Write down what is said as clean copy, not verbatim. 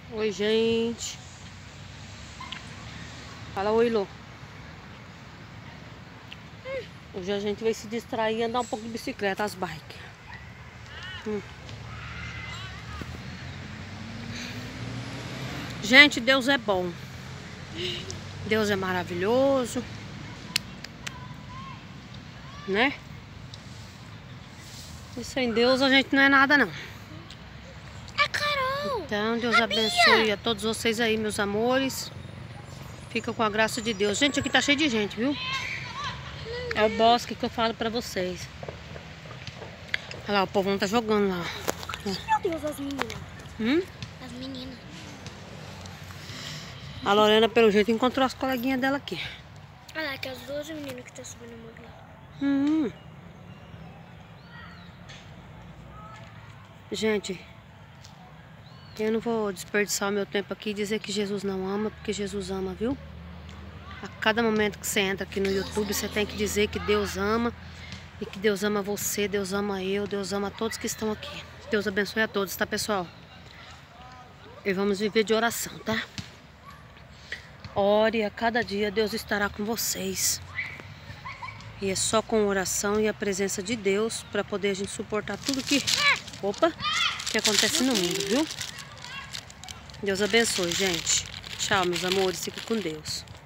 Oi, gente. Fala oi, Lô. Hoje a gente vai se distrair e andar um pouco de bicicleta, as bikes. Gente, Deus é bom. Deus é maravilhoso. Né? E sem Deus a gente não é nada, não. É Carol! Então, Deus abençoe a todos vocês aí, meus amores. Fica com a graça de Deus. Gente, aqui tá cheio de gente, viu? É o bosque que eu falo pra vocês. Olha lá, o povo não tá jogando lá. Meu Deus, as meninas. As meninas. A Lorena, pelo jeito, encontrou as coleguinhas dela aqui. Olha lá, que as duas meninas que estão subindo a morro lá. Gente, eu não vou desperdiçar o meu tempo aqui e dizer que Jesus não ama, porque Jesus ama, viu? A cada momento que você entra aqui no YouTube, você tem que dizer que Deus ama. E que Deus ama você, Deus ama eu, Deus ama todos que estão aqui. Deus abençoe a todos, tá, pessoal? E vamos viver de oração, tá? Ore, a cada dia Deus estará com vocês. E é só com oração e a presença de Deus para poder a gente suportar tudo que acontece no mundo, viu? Deus abençoe, gente. Tchau, meus amores. Fique com Deus.